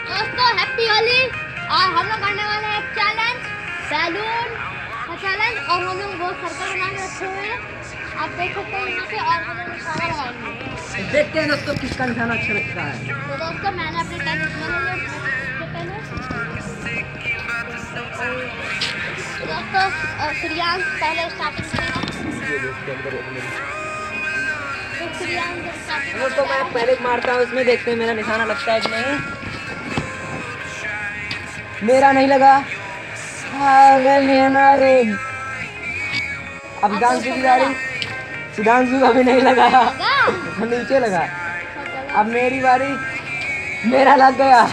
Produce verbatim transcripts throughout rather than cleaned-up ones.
दोस्तों हैप्पी होली। और हम लोग करने वाले हैं एक चैलेंज, बैलून का चैलेंज। और हम लोग बहुत सर्कल बना के रखे हुए हैं, आप देख सकते हैं यहाँ पे। और हम लोग निशाना लगाएंगे, देखते हैं दोस्तों किसका निशाना अच्छा लगता है। तो दोस्तों मैंने अपने टेनिस में ले लिया पहले। दोस्तों श्रियांश पहले स्टार्टिंग करेगा। दोस्तों मैं पहले मारता हूँ, उसमें देखते हैं मेरा निशाना लगता है कि नहीं। मेरा नहीं लगा। अब सुधांशु की बारी। सुधांशु का भी नहीं लगा, नीचे लगा। अब मेरी बारी, मेरा लग गया।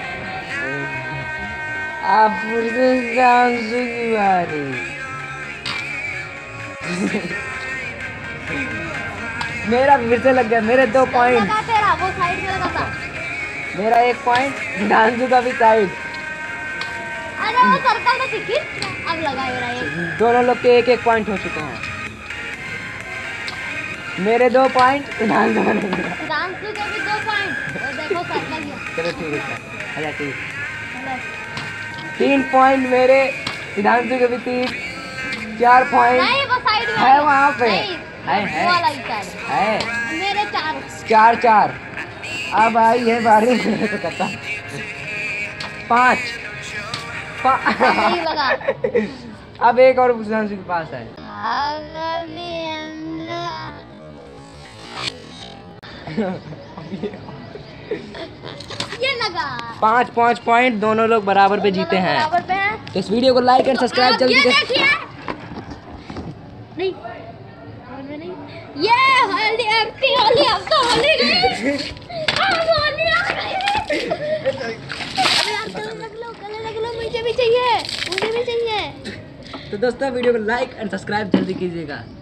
अब सुधांशु की बारी। मेरा फिर से लग गया, मेरे दो पॉइंट। तेरा वो साइड में लगा था। मेरा एक पॉइंट, सुधांशु का भी साइड। अरे वो सर्कल तो दिखी, अब लगा मेरा एक। दोनों लोग के एक एक पॉइंट हो चुके हैं। मेरे दो पॉइंट, सुधांशु का नहीं। सुधांशु के भी दो पॉइंट। देखो सर्कल गया। चलो ठीक है, अच्छा ठीक। तीन पॉइंट मेरे, सुधांशु के भी तीन। चार पॉइंट नहीं, वो साइड में है वहाँ पे। है है वाला ही है, है मेरे चार चार चार। अब आई है बारी मेरे को करता। पाँच पा... नहीं लगा। अब एक और सुधांशु के पास है। ये लगा। पाँच पाँच पॉइंट, दोनों लोग बराबर पे जीते हैं। बराबर पे हैं। तो इस वीडियो को लाइक एंड सब्सक्राइब जल्दी से। नहीं ये होली हैप्पी होली। अब तो होली गई, अब होली आ गई। कलर लग लो, कलर लग लो। मुझे भी चाहिए, मुझे भी चाहिए। तो दोस्तों वीडियो को लाइक एंड सब्सक्राइब जल्दी कीजिएगा।